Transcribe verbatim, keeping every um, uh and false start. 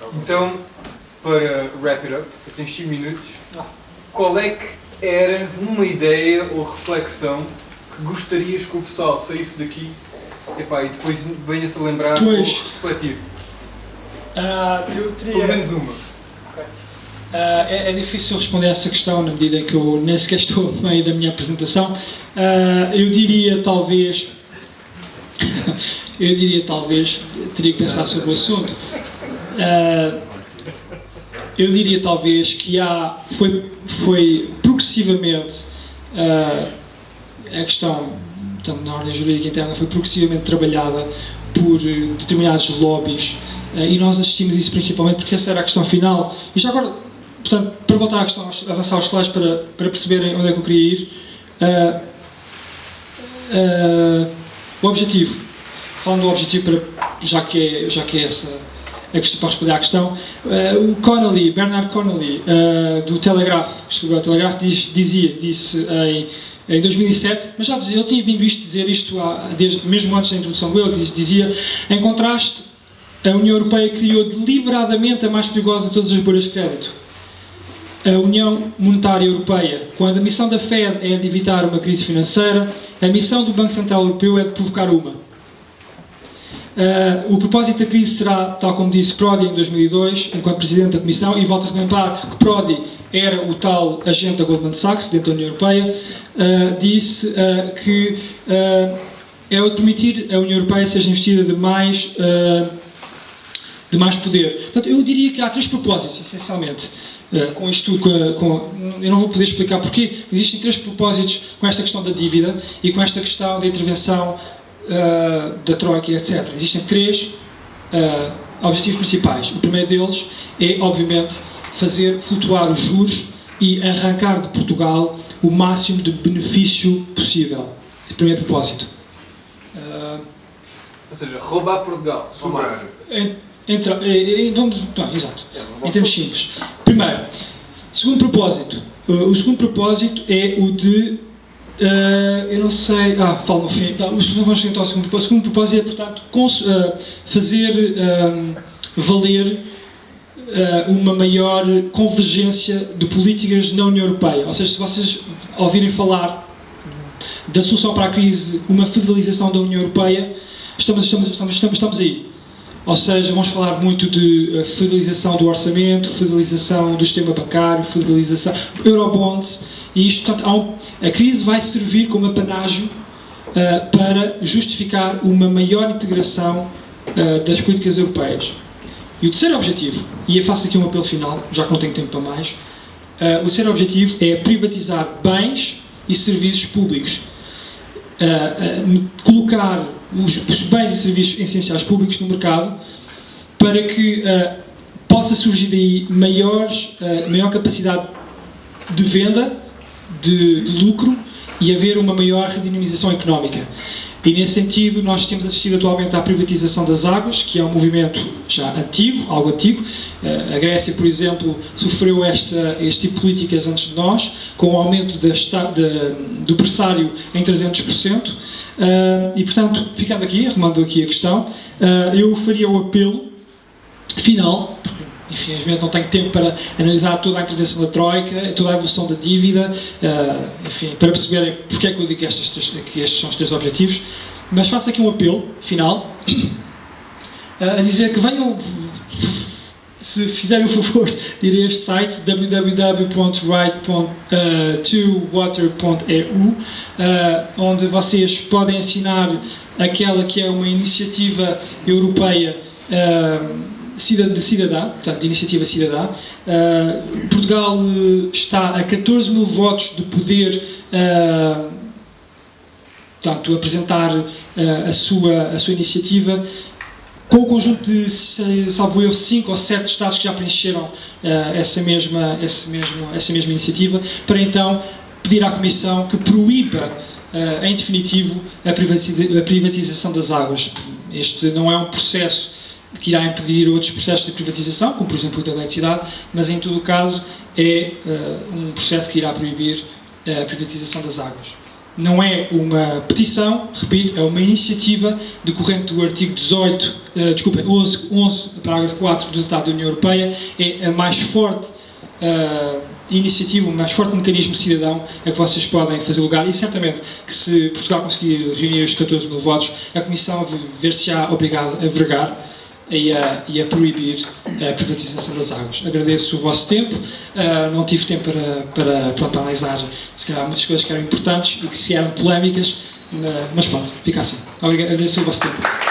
Então, para wrap it up, tu tens cinco minutos, qual é que era uma ideia ou reflexão que gostarias que o pessoal saísse daqui epá, e depois venha-se a lembrar pois. ou refletir? Uh, eu teria... Pelo menos uma. Okay. Uh, é, é difícil responder a essa questão na medida em que eu nem sequer estou no meio da minha apresentação. Uh, eu diria talvez... eu diria talvez... teria que pensar sobre o assunto. Uh, eu diria talvez que há... foi, foi progressivamente... Uh, a questão, portanto, na ordem jurídica interna, foi progressivamente trabalhada por uh, determinados lobbies. Uh, e nós assistimos isso principalmente porque essa era a questão final. E já agora, portanto, para voltar à questão, avançar aos slides para, para perceberem onde é que eu queria ir, uh, uh, o objetivo, falando do objetivo, para, já, que é, já que é essa a questão, para responder à questão, uh, o Connolly, Bernard Connolly, uh, do Telegraph, que escreveu o Telegraph, diz, dizia, disse em, em dois mil e sete, mas já dizia, ele tinha vindo isto, dizer isto há, desde, mesmo antes da introdução dele, dizia, em contraste, a União Europeia criou deliberadamente a mais perigosa de todas as bolhas de crédito. A União Monetária Europeia, quando a missão da Fed é de evitar uma crise financeira, a missão do Banco Central Europeu é de provocar uma. Uh, o propósito da crise será, tal como disse Prodi em dois mil e dois, enquanto Presidente da Comissão, e volto a lembrar que Prodi era o tal agente da Goldman Sachs, dentro da União Europeia, uh, disse uh, que uh, é o de permitir a União Europeia seja investida de mais... Uh, de mais poder. Portanto, eu diria que há três propósitos, essencialmente, uh, com isto tudo. Com, com, eu não vou poder explicar porquê. Existem três propósitos com esta questão da dívida e com esta questão da intervenção uh, da Troika, etcétera. Existem três uh, objetivos principais. O primeiro deles é, obviamente, fazer flutuar os juros e arrancar de Portugal o máximo de benefício possível. O primeiro propósito. Uh, Ou seja, roubar Portugal. Ao máximo. Entra, vamos, não, exato, em termos simples. Primeiro, segundo propósito. Uh, o segundo propósito é o de, uh, eu não sei, ah, falo no fim, tá, vamos tentar o segundo propósito. O segundo propósito é, portanto, cons, uh, fazer um, valer uh, uma maior convergência de políticas na União Europeia. Ou seja, se vocês ouvirem falar da solução para a crise, uma federalização da União Europeia, estamos, estamos, estamos, estamos, estamos aí. Ou seja, vamos falar muito de uh, federalização do orçamento, federalização do sistema bancário, federalização, eurobonds, e isto, portanto, há um, a crise vai servir como apanágio uh, para justificar uma maior integração uh, das políticas europeias. E o terceiro objetivo, e eu faço aqui um apelo final, já que não tenho tempo para mais, uh, o terceiro objetivo é privatizar bens e serviços públicos. Uh, uh, colocar os, os bens e serviços essenciais públicos no mercado para que uh, possa surgir daí maiores, uh, maior capacidade de venda, de, de lucro e haver uma maior redinamização económica. E nesse sentido nós temos assistido atualmente à privatização das águas, que é um movimento já antigo, algo antigo. Uh, a Grécia, por exemplo, sofreu esta, este tipo de políticas antes de nós, com o aumento da, da, do pressário em trezentos por cento. Uh, e, portanto, ficando aqui, arrumando aqui a questão, uh, eu faria o apelo final, porque, infelizmente, não tenho tempo para analisar toda a intervenção da Troika, toda a evolução da dívida, uh, enfim, para perceberem porque é que eu digo que, estas três, que estes são os três objetivos, mas faço aqui um apelo final, uh, a dizer que venham, se fizerem o favor de ir a este site, w w w ponto right ponto to water ponto e u, uh, onde vocês podem assinar aquela que é uma iniciativa europeia uh, de cidadã, portanto, de iniciativa cidadã. Uh, Portugal uh, está a catorze mil votos de poder uh, portanto, apresentar uh, a, sua, a sua iniciativa, com o conjunto de, salvo erro, cinco ou sete Estados que já preencheram uh, essa, mesma, essa, mesma, essa mesma iniciativa, para então pedir à Comissão que proíba, uh, em definitivo, a privatização, a privatização das águas. Este não é um processo que irá impedir outros processos de privatização, como por exemplo o da eletricidade, mas em todo o caso é uh, um processo que irá proibir a privatização das águas. não é uma petição, repito, é uma iniciativa decorrente do artigo dezoito, uh, desculpa, onze, onze, parágrafo quatro do Tratado da União Europeia. É a mais forte uh, iniciativa, o mais forte mecanismo cidadão a que vocês podem fazer lugar, e certamente que se Portugal conseguir reunir os catorze mil votos, a Comissão ver-se-á obrigada a vergar e a, e a proibir a privatização das águas. Agradeço o vosso tempo, uh, não tive tempo para, para, para, para analisar, se calhar, muitas coisas que eram importantes e que se eram polémicas, mas pronto, fica assim. Obrigado, agradeço o vosso tempo.